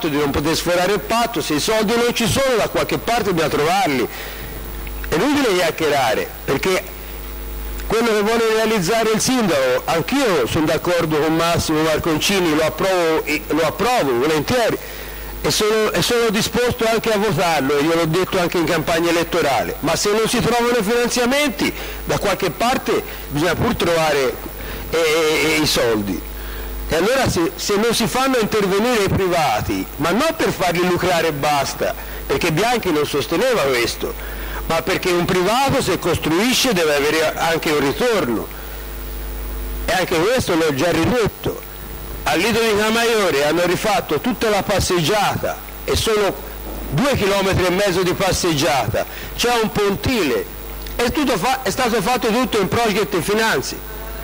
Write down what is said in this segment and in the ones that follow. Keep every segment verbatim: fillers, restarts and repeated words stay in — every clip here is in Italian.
di non poter sforare il patto, se i soldi non ci sono da qualche parte bisogna trovarli. È inutile chiacchierare, perché quello che vuole realizzare il sindaco, anch'io sono d'accordo con Massimo Marconcini, lo approvo, lo approvo volentieri e sono, e sono disposto anche a votarlo, e gliel'ho detto anche in campagna elettorale, ma se non si trovano i finanziamenti da qualche parte bisogna pur trovare eh, eh, i soldi. E allora se, se non si fanno intervenire i privati, ma non per farli lucrare e basta, perché Bianchi non sosteneva questo, ma perché un privato se costruisce deve avere anche un ritorno, e anche questo l'ho già ridetto. Al Lido di Camaiore hanno rifatto tutta la passeggiata e sono due chilometri e mezzo di passeggiata, c'è un pontile, è, tutto fa- è stato fatto tutto in project finanzi.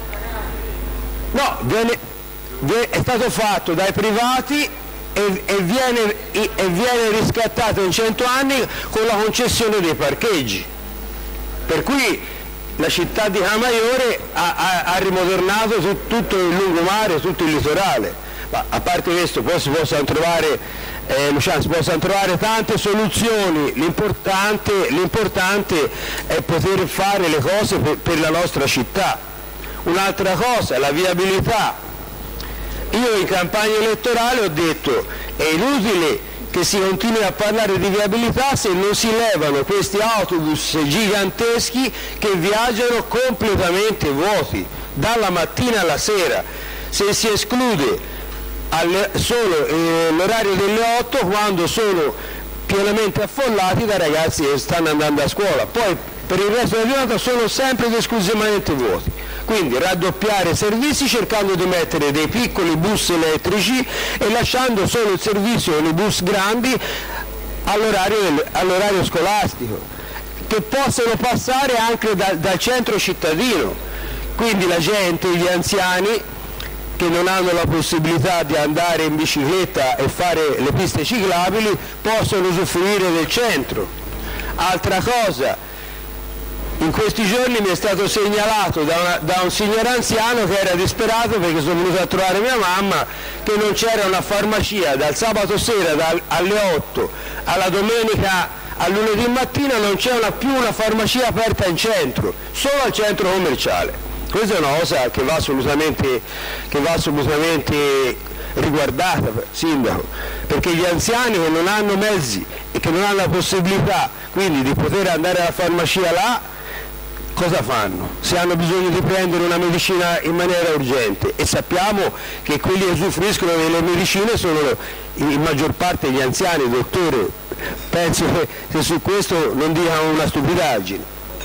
No, viene, viene, è stato fatto dai privati e, e, viene, e viene riscattato in cento anni con la concessione dei parcheggi. Per cui la città di Camaiore ha, ha, ha rimodernato tu, tutto il lungomare, tutto il litorale. Ma a parte questo poi si possono trovare, eh, Luciano, si possono trovare tante soluzioni, l'importante, l'importante è poter fare le cose per, per la nostra città. Un'altra cosa, la viabilità. Io in campagna elettorale ho detto è inutile che si continui a parlare di viabilità se non si levano questi autobus giganteschi che viaggiano completamente vuoti dalla mattina alla sera, se si esclude alle, solo eh, l'orario delle otto quando sono pienamente affollati da ragazzi che stanno andando a scuola, poi per il resto della giornata sono sempre ed esclusivamente vuoti. Quindi raddoppiare i servizi cercando di mettere dei piccoli bus elettrici e lasciando solo il servizio con i bus grandi all'orario, del, all'orario scolastico, che possano passare anche da, dal centro cittadino. Quindi la gente, gli anziani che non hanno la possibilità di andare in bicicletta e fare le piste ciclabili possono usufruire del centro. Altra cosa, in questi giorni mi è stato segnalato da, una, da un signor anziano che era disperato perché sono venuto a trovare mia mamma che non c'era una farmacia dal sabato sera da, alle otto alla domenica al lunedì mattina, non c'è una, più una farmacia aperta in centro, solo al centro commerciale. Questa è una cosa che va assolutamente, che va assolutamente riguardata, sindaco, perché gli anziani che non hanno mezzi e che non hanno la possibilità quindi di poter andare alla farmacia là, cosa fanno? Se hanno bisogno di prendere una medicina in maniera urgente, e sappiamo che quelli che usufruiscono delle medicine sono in maggior parte gli anziani, dottore, penso che, che su questo non dicano una stupidaggine.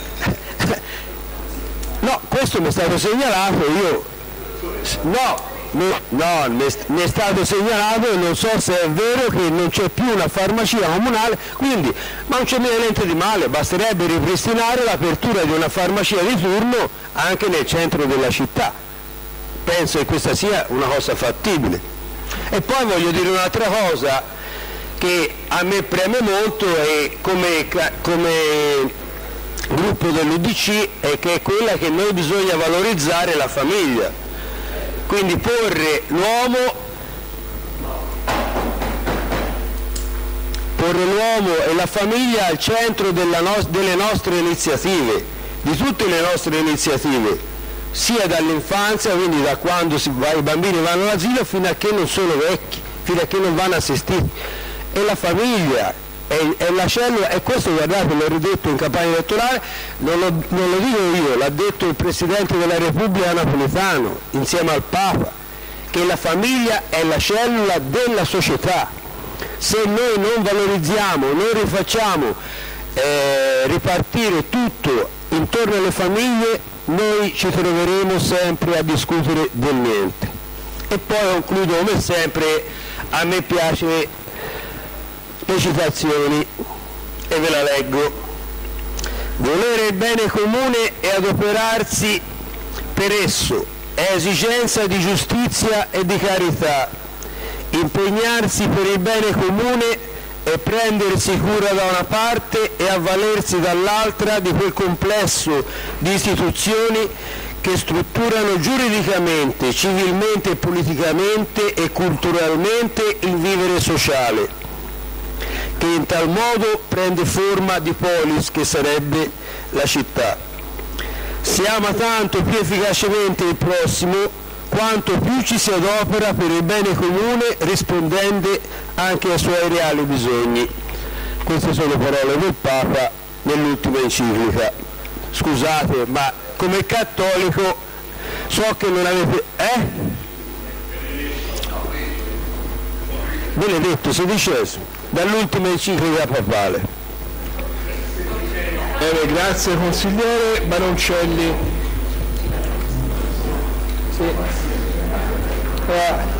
No, questo mi è stato segnalato, io no, no, no mi è stato segnalato e non so se è vero che non c'è più una farmacia comunale, quindi, ma non c'è niente di male, basterebbe ripristinare l'apertura di una farmacia di turno anche nel centro della città. Penso che questa sia una cosa fattibile. E poi voglio dire un'altra cosa che a me preme molto e come, come gruppo dell'U D C, e che è quella che noi bisogna valorizzare la famiglia. Quindi porre l'uomo porre l'uomo e la famiglia al centro della no- delle nostre iniziative, di tutte le nostre iniziative, sia dall'infanzia, quindi da quando si va, i bambini vanno all'asilo fino a che non sono vecchi, fino a che non vanno assistiti. E la famiglia è, è la cellula, e questo, guardate, l'ho ridetto in campagna elettorale, non lo, non lo dico io, l'ha detto il Presidente della Repubblica Napolitano insieme al Papa, che la famiglia è la cellula della società. Se noi non valorizziamo, non rifacciamo eh, ripartire tutto intorno alle famiglie, noi ci troveremo sempre a discutere del niente. E poi concludo come sempre, a me piace le citazioni e ve la leggo. Volere il bene comune e adoperarsi per esso è esigenza di giustizia e di carità. Impegnarsi per il bene comune è prendersi cura da una parte e avvalersi dall'altra di quel complesso di istituzioni che strutturano giuridicamente, civilmente e politicamente e culturalmente il vivere sociale, che in tal modo prende forma di polis che sarebbe la città. Si ama tanto più efficacemente il prossimo quanto più ci si adopera per il bene comune, rispondendo anche ai suoi reali bisogni. Queste sono parole del Papa nell'ultima enciclica. Scusate, ma come cattolico so che non avete... Eh? Benedetto sedicesimo, dall'ultima enciclica papale. Bene, grazie consigliere. Baroncelli. Sì. Allora,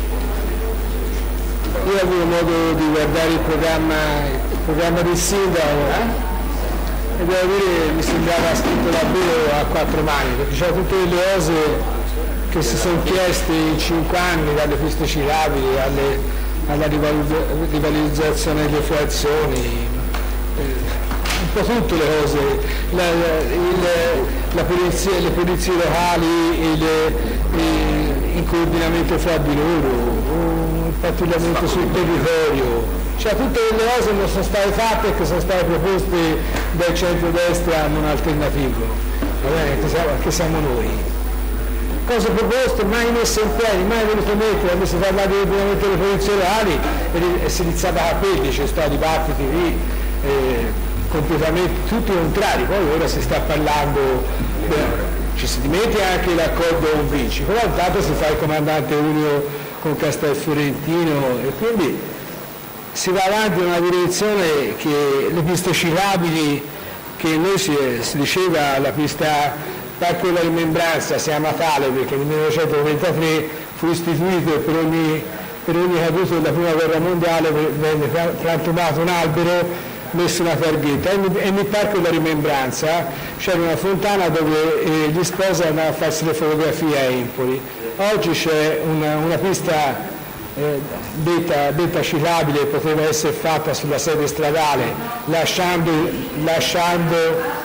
io ho avuto modo di guardare il programma, il programma del sindaco e devo dire mi sembrava scritto davvero a quattro mani, perché c'erano tutte le cose che si sono chieste in cinque anni, dalle piste ciclabili alle, alla rivalorizzazione delle frazioni, eh, un po' tutte le cose, la, il, la polizia, le polizie locali, il, il, il coordinamento fra di loro, il pattugliamento sul territorio. Cioè tutte le cose non sono state fatte e che sono state proposte dal centro-destra non alternativo, va bene, che siamo, che siamo noi. Cose proposte, mai messe in piedi, mai voluto mettere, quando si parla di ordinamento delle polizie locali e, e si iniziava a capelli, c'è stato dibattiti lì eh, completamente tutti contrari, poi ora si sta parlando, beh, ci si dimentica anche l'accordo con Vinci, però intanto si fa il comandante unico con Castelfiorentino e quindi si va avanti in una direzione che le piste ciclabili, che noi si, si diceva la pista Parco della Rimembranza si chiama tale perché nel millenovecentotrentatré fu istituito e per ogni, per ogni caduto della prima guerra mondiale venne frantumato un albero, messo una targhetta e nel Parco della Rimembranza c'era una fontana dove eh, gli sposi andavano a farsi le fotografie a Empoli. Oggi c'è una, una pista Eh, detta, detta ciclabile, poteva essere fatta sulla sede stradale lasciando, lasciando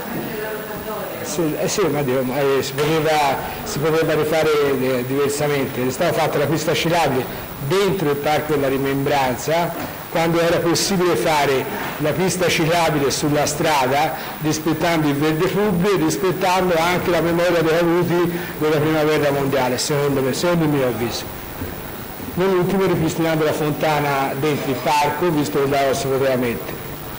sì, eh sì, ma Dio, eh, si, poteva, si poteva rifare eh, diversamente. È stata fatta la pista ciclabile dentro il Parco della Rimembranza quando era possibile fare la pista ciclabile sulla strada rispettando il verde pubblico e rispettando anche la memoria dei caduti della prima guerra mondiale, secondo me, secondo il mio avviso. Non ultimo ripristinando la fontana dentro il parco, visto che là si poteva mettere.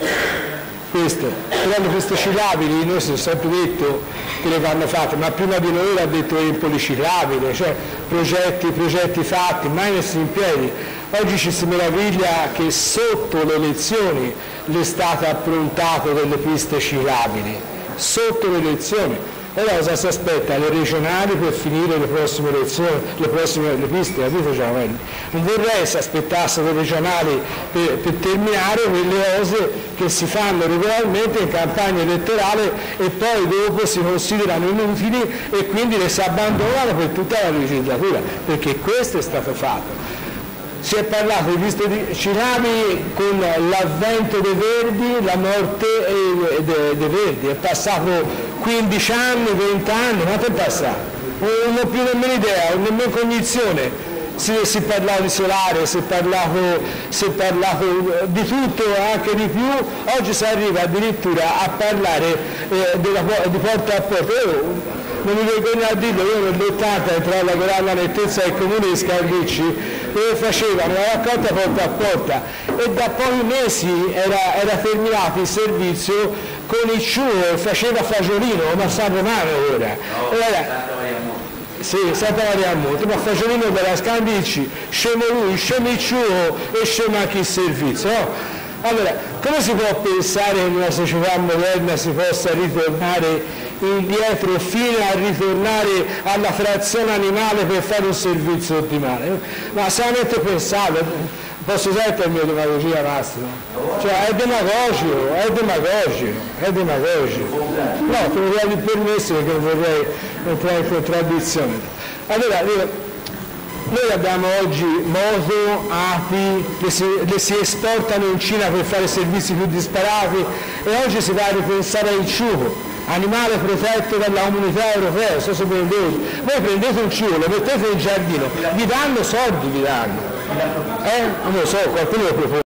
Questo, però le piste ciclabili, noi si è sempre detto che le vanno fatte, ma prima di noi l'ha detto Empoli ciclabile, cioè progetti, progetti fatti, mai messi in piedi. Oggi ci si meraviglia che sotto le elezioni le è stato approntato delle piste ciclabili, sotto le elezioni. Ora cosa si aspetta? Le regionali per finire le prossime elezioni, le prossime le piste, capito? Cioè, non vorrei se aspettasse le regionali per, per terminare quelle cose che si fanno regolarmente in campagna elettorale e poi dopo si considerano inutili e quindi le si abbandonano per tutta la legislatura, perché questo è stato fatto. Si è parlato di piste ciclabili con l'avvento dei Verdi, la morte dei, dei Verdi, è passato quindici anni, venti anni, quanto è passato? Non ho più nemmeno idea, nemmeno cognizione. Si, si parlava di solare, si è parlato, si è parlato di tutto, anche di più, oggi si arriva addirittura a parlare eh, della, di porta a porta. Io, non mi vergogno a dirlo, io nell'ottanta entravo a lavorare alla nettezza del comune di Scardicci dove facevano la raccolta porta a porta e da pochi mesi era, era terminato il servizio con il ciulo, faceva Fagiolino, ma San Romano ora. No, era, sì, Santa Maria Monte, ma Fagiolino della Scandicci, scemo lui, scemo il ciulo e scemo anche il servizio. No? Allora, come si può pensare che in una società moderna si possa ritornare indietro fino a ritornare alla frazione animale per fare un servizio ottimale? Ma se avete pensato, posso usare il termine demagogia Massimo? Cioè è demagogico, è demagogico, è demagogico. No, te lo do il permesso perché non vorrei entrare in contraddizione. Allora, io, noi abbiamo oggi moto, api, le si, le si esportano in Cina per fare servizi più disparati e oggi si va a ripensare al ciuco, animale protetto dalla comunità europea, so se prendete, voi prendete un cibo, lo mettete in giardino, vi danno soldi, vi danno, eh? Non lo so, qualcuno lo propone.